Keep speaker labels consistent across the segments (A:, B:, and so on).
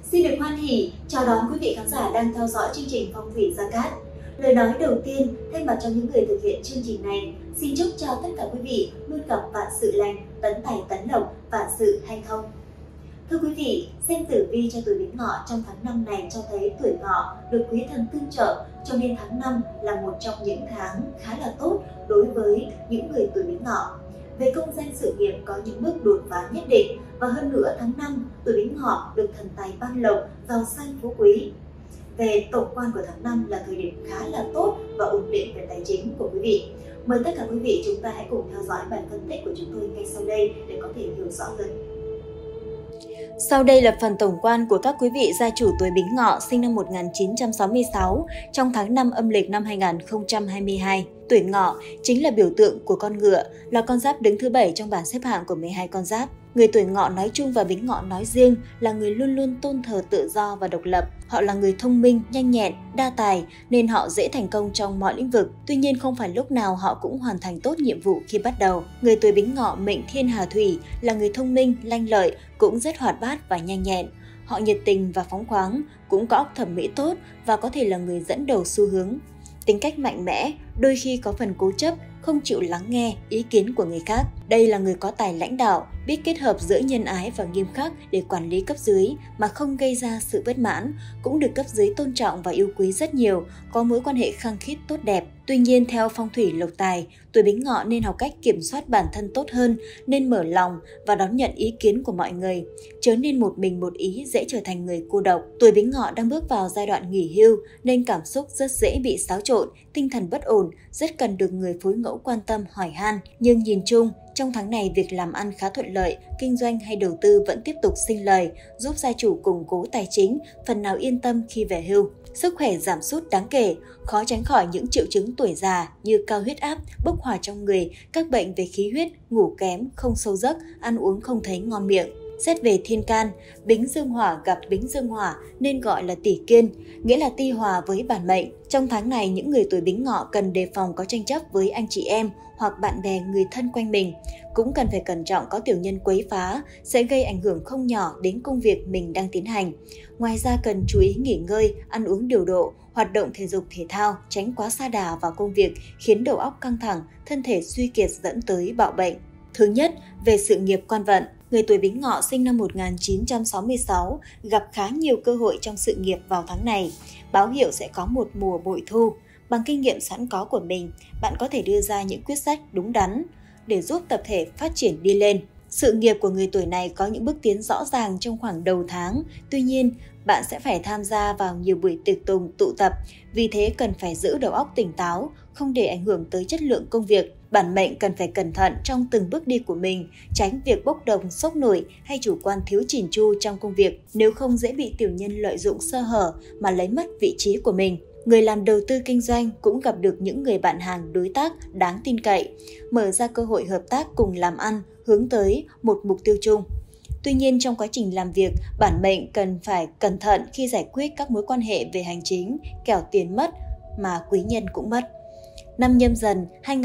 A: Xin được hoan hỉ chào đón quý vị khán giả đang theo dõi chương trình Phong thủy Gia Cát. Lời nói đầu tiên thay mặt cho những người thực hiện chương trình này, xin chúc cho tất cả quý vị luôn gặp vạn sự lành, tấn tài tấn lộc, vạn sự hanh thông. Thưa quý vị, xem tử vi cho tuổi Bính Ngọ trong tháng 5 này cho thấy tuổi Ngọ được quý thần tương trợ, cho nên tháng 5 là một trong những tháng khá là tốt đối với những người tuổi Bính Ngọ. Về công danh sự nghiệp có những bước đột phá nhất định, và hơn nữa tháng 5 tuổi Bính Ngọ được thần tài ban lộc, giàu sang phú quý. Về tổng quan của tháng 5 là thời điểm khá là tốt và ổn định về tài chính của quý vị. Mời tất cả quý vị chúng ta hãy cùng theo dõi bài phân tích của chúng tôi ngay sau đây để có thể hiểu rõ hơn.
B: Sau đây là phần tổng quan của các quý vị gia chủ tuổi Bính Ngọ sinh năm 1966 trong tháng 5 âm lịch năm 2022. Tuổi Ngọ chính là biểu tượng của con ngựa, là con giáp đứng thứ 7 trong bảng xếp hạng của 12 con giáp. Người tuổi Ngọ nói chung và Bính Ngọ nói riêng là người luôn luôn tôn thờ tự do và độc lập. Họ là người thông minh, nhanh nhẹn, đa tài nên họ dễ thành công trong mọi lĩnh vực. Tuy nhiên không phải lúc nào họ cũng hoàn thành tốt nhiệm vụ khi bắt đầu. Người tuổi Bính Ngọ mệnh Thiên Hà Thủy là người thông minh, lanh lợi, cũng rất hoạt bát và nhanh nhẹn. Họ nhiệt tình và phóng khoáng, cũng có óc thẩm mỹ tốt và có thể là người dẫn đầu xu hướng. Tính cách mạnh mẽ, đôi khi có phần cố chấp, không chịu lắng nghe ý kiến của người khác. Đây là người có tài lãnh đạo, biết kết hợp giữa nhân ái và nghiêm khắc để quản lý cấp dưới mà không gây ra sự bất mãn, cũng được cấp dưới tôn trọng và yêu quý rất nhiều, có mối quan hệ khăng khít tốt đẹp. Tuy nhiên, theo phong thủy lộc tài, tuổi Bính Ngọ nên học cách kiểm soát bản thân tốt hơn, nên mở lòng và đón nhận ý kiến của mọi người, chớ nên một mình một ý dễ trở thành người cô độc. Tuổi Bính Ngọ đang bước vào giai đoạn nghỉ hưu nên cảm xúc rất dễ bị xáo trộn, tinh thần bất ổn, rất cần được người phối ngẫu quan tâm hỏi han. Nhưng nhìn chung, trong tháng này việc làm ăn khá thuận lợi, kinh doanh hay đầu tư vẫn tiếp tục sinh lời, giúp gia chủ củng cố tài chính, phần nào yên tâm khi về hưu. Sức khỏe giảm sút đáng kể, khó tránh khỏi những triệu chứng tuổi già như cao huyết áp, bốc hỏa trong người, các bệnh về khí huyết, ngủ kém, không sâu giấc, ăn uống không thấy ngon miệng. Xét về thiên can, Bính Dương Hỏa gặp Bính Dương Hỏa nên gọi là tỷ kiên, nghĩa là ti hòa với bản mệnh. Trong tháng này, những người tuổi Bính Ngọ cần đề phòng có tranh chấp với anh chị em hoặc bạn bè người thân quanh mình. Cũng cần phải cẩn trọng có tiểu nhân quấy phá, sẽ gây ảnh hưởng không nhỏ đến công việc mình đang tiến hành. Ngoài ra cần chú ý nghỉ ngơi, ăn uống điều độ, hoạt động thể dục thể thao, tránh quá sa đà vào công việc khiến đầu óc căng thẳng, thân thể suy kiệt dẫn tới bạo bệnh. Thứ nhất, về sự nghiệp quan vận. Người tuổi Bính Ngọ sinh năm 1966 gặp khá nhiều cơ hội trong sự nghiệp vào tháng này, báo hiệu sẽ có một mùa bội thu. Bằng kinh nghiệm sẵn có của mình, bạn có thể đưa ra những quyết sách đúng đắn để giúp tập thể phát triển đi lên. Sự nghiệp của người tuổi này có những bước tiến rõ ràng trong khoảng đầu tháng, tuy nhiên bạn sẽ phải tham gia vào nhiều buổi tiệc tùng tụ tập, vì thế cần phải giữ đầu óc tỉnh táo, không để ảnh hưởng tới chất lượng công việc. Bản mệnh cần phải cẩn thận trong từng bước đi của mình, tránh việc bốc đồng, sốc nổi hay chủ quan thiếu chỉn chu trong công việc, nếu không dễ bị tiểu nhân lợi dụng sơ hở mà lấy mất vị trí của mình. Người làm đầu tư kinh doanh cũng gặp được những người bạn hàng đối tác đáng tin cậy, mở ra cơ hội hợp tác cùng làm ăn, hướng tới một mục tiêu chung. Tuy nhiên, trong quá trình làm việc, bản mệnh cần phải cẩn thận khi giải quyết các mối quan hệ về hành chính, kẻo tiền mất mà quý nhân cũng mất. Năm Nhâm Dần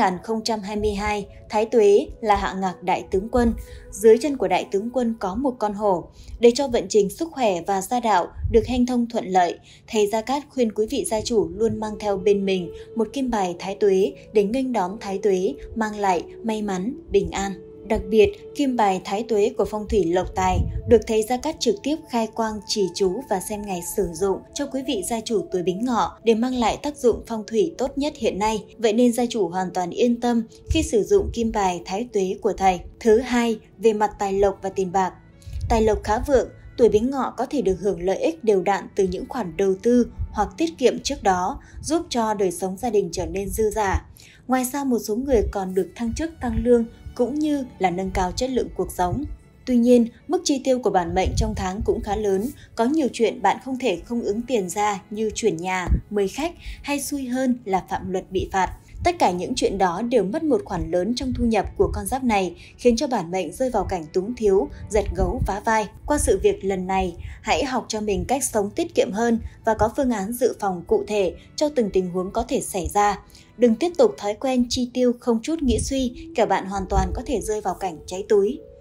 B: 2022, Thái Tuế là hạ ngạc đại tướng quân. Dưới chân của đại tướng quân có một con hổ. Để cho vận trình sức khỏe và gia đạo được hanh thông thuận lợi, thầy Gia Cát khuyên quý vị gia chủ luôn mang theo bên mình một kim bài Thái Tuế để nghênh đón Thái Tuế, mang lại may mắn, bình an. Đặc biệt, kim bài Thái Tuế của phong thủy lộc tài được thầy Gia Cát trực tiếp khai quang chỉ chú và xem ngày sử dụng cho quý vị gia chủ tuổi Bính Ngọ để mang lại tác dụng phong thủy tốt nhất hiện nay. Vậy nên gia chủ hoàn toàn yên tâm khi sử dụng kim bài Thái Tuế của thầy. Thứ hai, về mặt tài lộc và tiền bạc. Tài lộc khá vượng, tuổi Bính Ngọ có thể được hưởng lợi ích đều đặn từ những khoản đầu tư hoặc tiết kiệm trước đó, giúp cho đời sống gia đình trở nên dư dả. Ngoài ra, một số người còn được thăng chức tăng lương cũng như là nâng cao chất lượng cuộc sống. Tuy nhiên, mức chi tiêu của bản mệnh trong tháng cũng khá lớn, có nhiều chuyện bạn không thể không ứng tiền ra như chuyển nhà, mời khách hay xui hơn là phạm luật bị phạt. Tất cả những chuyện đó đều mất một khoản lớn trong thu nhập của con giáp này, khiến cho bản mệnh rơi vào cảnh túng thiếu, giật gấu vá vai. Qua sự việc lần này, hãy học cho mình cách sống tiết kiệm hơn và có phương án dự phòng cụ thể cho từng tình huống có thể xảy ra. Đừng tiếp tục thói quen chi tiêu không chút nghĩ suy, kẻo bạn hoàn toàn có thể rơi vào cảnh cháy túi.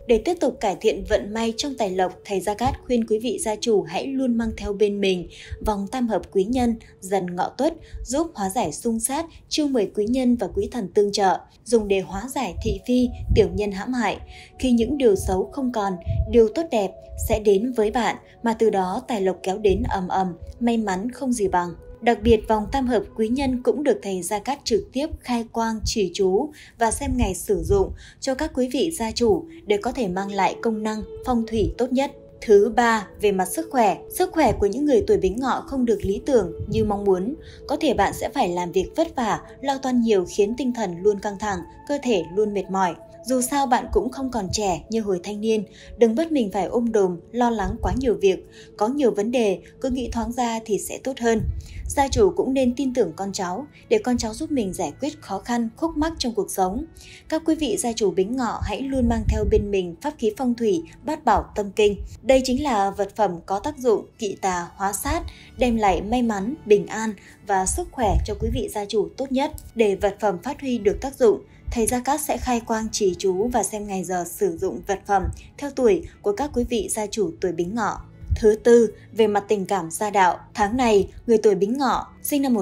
B: Để tiếp tục cải thiện vận may trong tài lộc, thầy Gia Cát khuyên quý vị gia chủ hãy luôn mang theo bên mình vòng tam hợp quý nhân Dần Ngọ Tuất, giúp hóa giải xung sát, chiêu mời quý nhân và quý thần tương trợ, dùng để hóa giải thị phi, tiểu nhân hãm hại. Khi những điều xấu không còn, điều tốt đẹp sẽ đến với bạn, mà từ đó tài lộc kéo đến ầm ầm, may mắn không gì bằng. Đặc biệt, vòng tam hợp quý nhân cũng được thầy Gia Cát trực tiếp khai quang chỉ chú và xem ngày sử dụng cho các quý vị gia chủ để có thể mang lại công năng phong thủy tốt nhất. Thứ ba, về mặt sức khỏe. Sức khỏe của những người tuổi Bính Ngọ không được lý tưởng như mong muốn. Có thể bạn sẽ phải làm việc vất vả, lo toan nhiều khiến tinh thần luôn căng thẳng, cơ thể luôn mệt mỏi. Dù sao bạn cũng không còn trẻ như hồi thanh niên, đừng bắt mình phải ôm đồm, lo lắng quá nhiều việc. Có nhiều vấn đề, cứ nghĩ thoáng ra thì sẽ tốt hơn. Gia chủ cũng nên tin tưởng con cháu, để con cháu giúp mình giải quyết khó khăn, khúc mắc trong cuộc sống. Các quý vị gia chủ Bính Ngọ hãy luôn mang theo bên mình pháp khí phong thủy Bát Bảo Tâm Kinh. Đây chính là vật phẩm có tác dụng kỵ tà, hóa sát, đem lại may mắn, bình an và sức khỏe cho quý vị gia chủ tốt nhất. Để vật phẩm phát huy được tác dụng, thầy Gia Cát sẽ khai quang chỉ chú và xem ngày giờ sử dụng vật phẩm theo tuổi của các quý vị gia chủ tuổi Bính Ngọ. Thứ tư, về mặt tình cảm gia đạo. Tháng này, người tuổi Bính Ngọ, sinh năm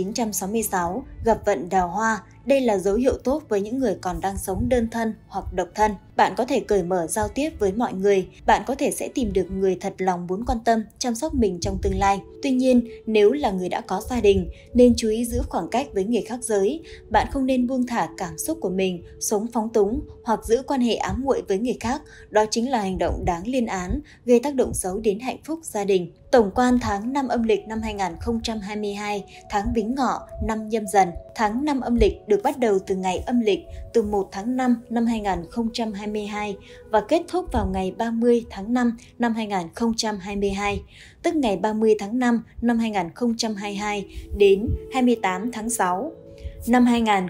B: 1966, gặp vận đào hoa. Đây là dấu hiệu tốt với những người còn đang sống đơn thân hoặc độc thân. Bạn có thể cởi mở giao tiếp với mọi người. Bạn có thể sẽ tìm được người thật lòng muốn quan tâm, chăm sóc mình trong tương lai. Tuy nhiên, nếu là người đã có gia đình, nên chú ý giữ khoảng cách với người khác giới. Bạn không nên buông thả cảm xúc của mình, sống phóng túng hoặc giữ quan hệ ám muội với người khác. Đó chính là hành động đáng lên án, gây tác động xấu đến hạnh phúc gia đình. Tổng quan tháng 5 âm lịch năm 2022, tháng Bính Ngọ, năm Nhâm Dần. Tháng 5 âm lịch được bắt đầu từ ngày âm lịch từ 1 tháng 5 năm 2022 và kết thúc vào ngày 30 tháng 5 năm 2022, tức ngày 30 tháng 5 năm 2022 đến 28 tháng 6. Năm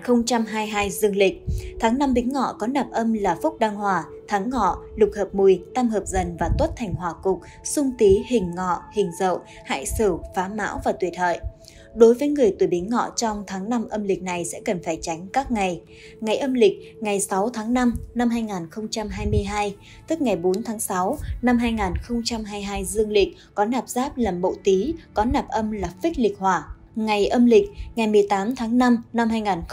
B: 2022 dương lịch, tháng 5 Bính Ngọ có nạp âm là Phúc Đăng Hỏa, tháng Ngọ, Lục Hợp Mùi, Tam Hợp Dần và Tuất thành hỏa cục, xung Tý, Hình Ngọ, Hình Dậu, Hại Sửu, Phá Mão và Tuyệt Hợi. Đối với người tuổi Bính Ngọ trong tháng 5 âm lịch này sẽ cần phải tránh các ngày. Ngày âm lịch, ngày 6 tháng 5 năm 2022, tức ngày 4 tháng 6 năm 2022 dương lịch có nạp giáp là Mậu Tý, có nạp âm là Phích Lịch Hỏa. Ngày âm lịch, ngày 18 tháng 5 năm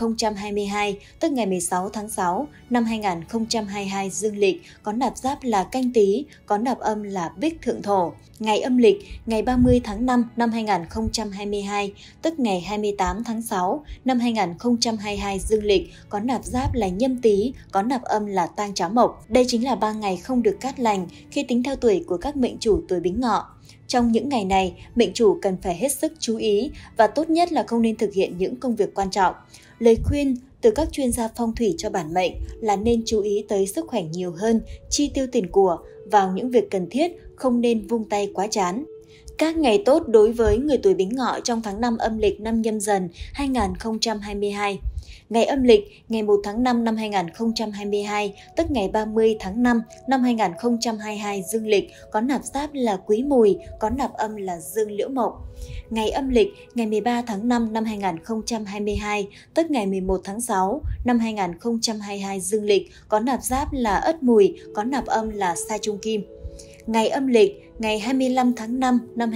B: 2022, tức ngày 16 tháng 6 năm 2022 dương lịch, có nạp giáp là Canh Tý, có nạp âm là Bích Thượng Thổ. Ngày âm lịch, ngày 30 tháng 5 năm 2022, tức ngày 28 tháng 6 năm 2022 dương lịch, có nạp giáp là Nhâm Tý, có nạp âm là Tang Tráo Mộc. Đây chính là 3 ngày không được cát lành khi tính theo tuổi của các mệnh chủ tuổi Bính Ngọ. Trong những ngày này, mệnh chủ cần phải hết sức chú ý và tốt nhất là không nên thực hiện những công việc quan trọng. Lời khuyên từ các chuyên gia phong thủy cho bản mệnh là nên chú ý tới sức khỏe nhiều hơn, chi tiêu tiền của vào những việc cần thiết, không nên vung tay quá chán. Các ngày tốt đối với người tuổi Bính Ngọ trong tháng 5 âm lịch năm Nhâm Dần 2022. Ngày âm lịch, ngày 1 tháng 5 năm 2022, tức ngày 30 tháng 5 năm 2022 dương lịch, có nạp giáp là Quý Mùi, có nạp âm là Dương Liễu Mộc. Ngày âm lịch, ngày 13 tháng 5 năm 2022, tức ngày 11 tháng 6 năm 2022 dương lịch, có nạp giáp là Ất Mùi, có nạp âm là Sa Trung Kim. Ngày âm lịch, ngày 25 tháng 5 năm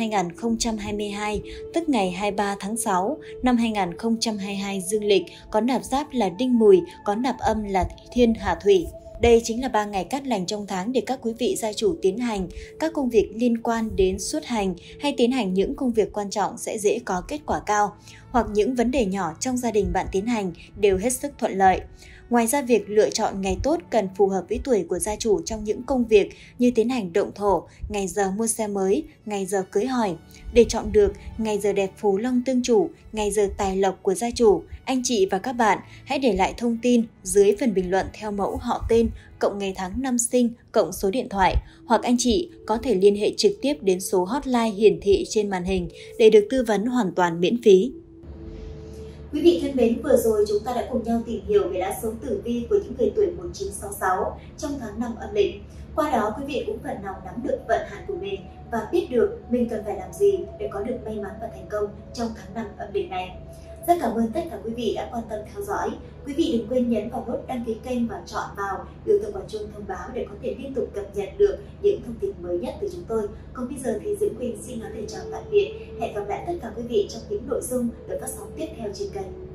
B: 2022, tức ngày 23 tháng 6 năm 2022 dương lịch, có nạp giáp là Đinh Mùi, có nạp âm là Thiên Hà Thủy. Đây chính là 3 ngày cát lành trong tháng để các quý vị gia chủ tiến hành các công việc liên quan đến xuất hành hay tiến hành những công việc quan trọng sẽ dễ có kết quả cao, hoặc những vấn đề nhỏ trong gia đình bạn tiến hành đều hết sức thuận lợi. Ngoài ra, việc lựa chọn ngày tốt cần phù hợp với tuổi của gia chủ trong những công việc như tiến hành động thổ, ngày giờ mua xe mới, ngày giờ cưới hỏi. Để chọn được ngày giờ đẹp phú long tương chủ, ngày giờ tài lộc của gia chủ, anh chị và các bạn hãy để lại thông tin dưới phần bình luận theo mẫu họ tên, cộng ngày tháng năm sinh, cộng số điện thoại, hoặc anh chị có thể liên hệ trực tiếp đến số hotline hiển thị trên màn hình để được tư vấn hoàn toàn miễn phí.
A: Quý vị thân mến, vừa rồi chúng ta đã cùng nhau tìm hiểu về lá số tử vi của những người tuổi 1966 trong tháng 5 âm lịch. Qua đó, quý vị cũng phần nào nắm được vận hạn của mình và biết được mình cần phải làm gì để có được may mắn và thành công trong tháng 5 âm lịch này. Rất cảm ơn tất cả quý vị đã quan tâm theo dõi. Quý vị đừng quên nhấn vào nút đăng ký kênh và chọn vào biểu tượng quả chuông thông báo để có thể liên tục cập nhật được những thông tin mới nhất từ chúng tôi. Còn bây giờ thì Diễm Quỳnh xin nói lời chào tạm biệt. Hẹn gặp lại tất cả quý vị trong những nội dung được phát sóng tiếp theo trên kênh.